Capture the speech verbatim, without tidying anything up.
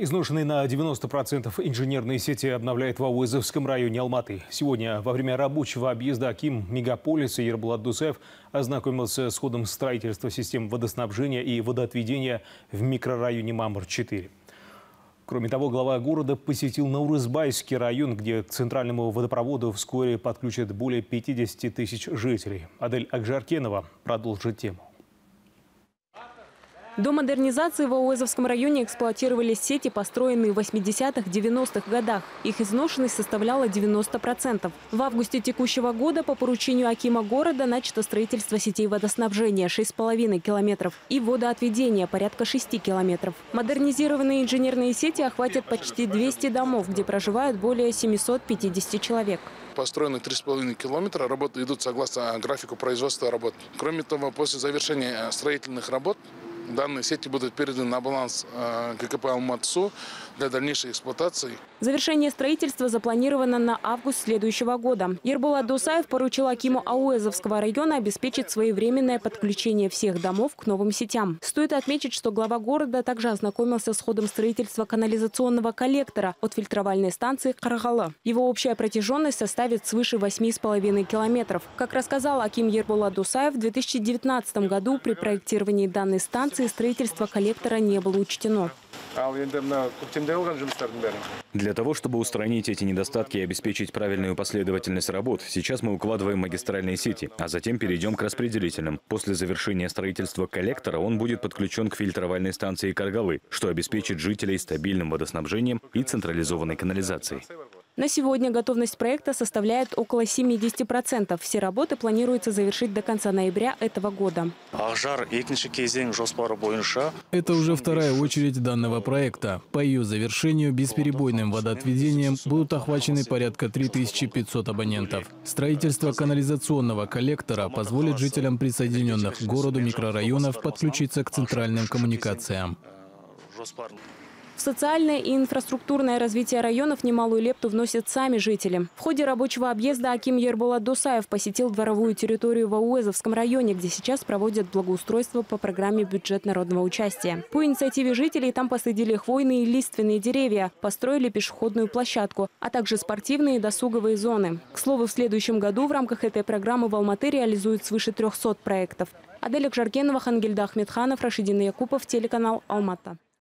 Изношенные на девяносто процентов инженерные сети обновляет в Ауэзовском районе Алматы. Сегодня во время рабочего объезда аким мегаполиса Ербулат Дусаев ознакомился с ходом строительства систем водоснабжения и водоотведения в микрорайоне Мамр-четыре. Кроме того, глава города посетил Наурызбайский район, где к центральному водопроводу вскоре подключат более пятидесяти тысяч жителей. Адель Акжаркенова продолжит тему. До модернизации в Ауэзовском районе эксплуатировались сети, построенные в восьмидесятых-девяностых годах. Их изношенность составляла девяносто процентов. В августе текущего года по поручению акима города начато строительство сетей водоснабжения шесть с половиной километров и водоотведения порядка шести километров. Модернизированные инженерные сети охватят почти двести домов, где проживают более семисот пятидесяти человек. Построены три с половиной километра, работы идут согласно графику производства работ. Кроме того, после завершения строительных работ данные сети будут переданы на баланс ГКП Алматы для дальнейшей эксплуатации. Завершение строительства запланировано на август следующего года. Ербулат Дусаев поручил акиму Ауэзовского района обеспечить своевременное подключение всех домов к новым сетям. Стоит отметить, что глава города также ознакомился с ходом строительства канализационного коллектора от фильтровальной станции Карагалы. Его общая протяженность составит свыше восьми с половиной километров. Как рассказал аким Ербулат Дусаев, в две тысячи девятнадцатом году при проектировании данной станции строительство коллектора не было учтено. Для того, чтобы устранить эти недостатки и обеспечить правильную последовательность работ, сейчас мы укладываем магистральные сети, а затем перейдем к распределительным. После завершения строительства коллектора он будет подключен к фильтровальной станции Карагалы, что обеспечит жителей стабильным водоснабжением и централизованной канализацией. На сегодня готовность проекта составляет около семидесяти процентов. Все работы планируется завершить до конца ноября этого года. Это уже вторая очередь данного проекта. По ее завершению бесперебойным водоотведением будут охвачены порядка трёх тысяч пятисот абонентов. Строительство канализационного коллектора позволит жителям присоединенных к городу микрорайонов подключиться к центральным коммуникациям. В социальное и инфраструктурное развитие районов немалую лепту вносят сами жители. В ходе рабочего объезда аким Ербулат Дусаев посетил дворовую территорию в Ауэзовском районе, где сейчас проводят благоустройство по программе «Бюджет народного участия». По инициативе жителей там посадили хвойные и лиственные деревья, построили пешеходную площадку, а также спортивные и досуговые зоны. К слову, в следующем году в рамках этой программы в Алматы реализуют свыше трёхсот проектов. Адель Акжаркенова, Хангельда Ахмедханов, Рашидин Якупов, телеканал Алмата.